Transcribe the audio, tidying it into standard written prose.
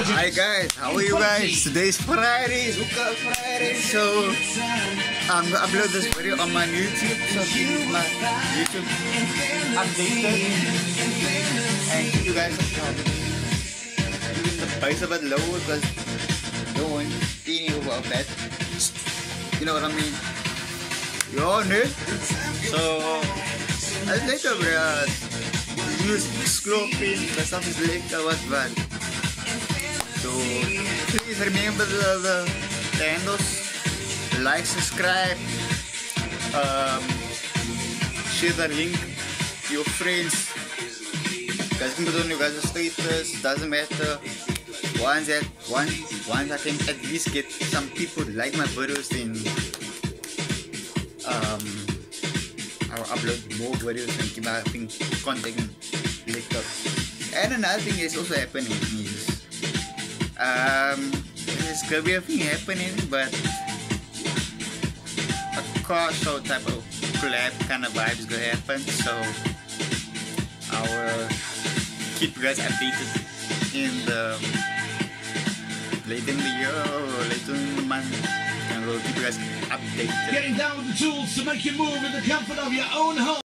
Hi guys, how are you guys? Today's Friday, Hookah Friday. So I'm gonna upload this video on my YouTube. So keep my YouTube updated and keep you guys updated. Even the price a bit low because no one eating about that. You know what I mean? Yo, dude. So I'll later, bro. Use scrolling, the stuff is later, what bad. So please remember the handles, like, subscribe, share the link to your friends. Guys can put on your guys' status, doesn't matter. Once I can at least get some people to like my videos, then I'll upload more videos and keep having content later. And another thing is also happening is there's gonna be a thing happening, but a car show type of collab kind of vibe is gonna happen. So I will keep you guys updated in the later in the year or later in the month, and we'll keep you guys updated. Getting down with the tools to make you move in the comfort of your own home.